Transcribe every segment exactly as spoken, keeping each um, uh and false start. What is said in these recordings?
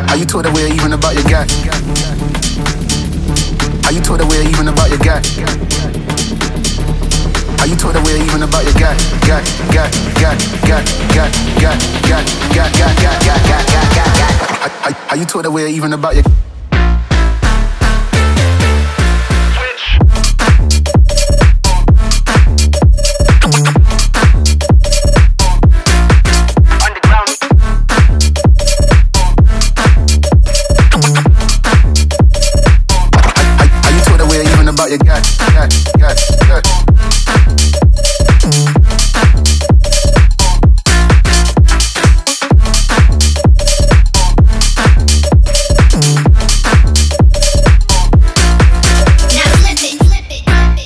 Are you told away even about your guy? Are you told away even about your guy? Are you told away even about your guy? Guy, guy, guy, guy, guy, guy, guy, guy, guy, guy, guy, guy, guy, guy. Are you told away even about your? You got, got, got, got. Now flip it, flip it, flip it.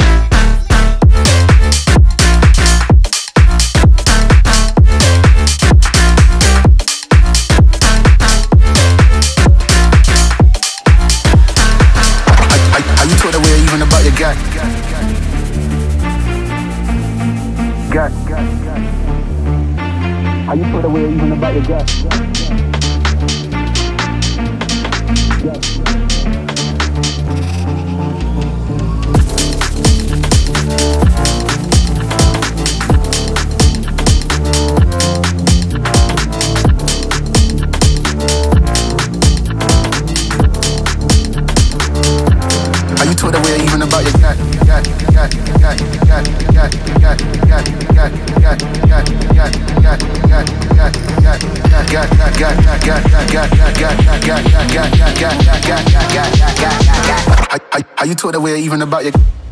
Are you told away even about your guy? Guy, guy, guy. Are you told away even about your guy? Guy. Are you told away even about your guy? Guy, guy, guy, guy, guy, guy, guy, guy, guy, guy, guy, guy, guy, guy, guy, guy. Are you told away even about your?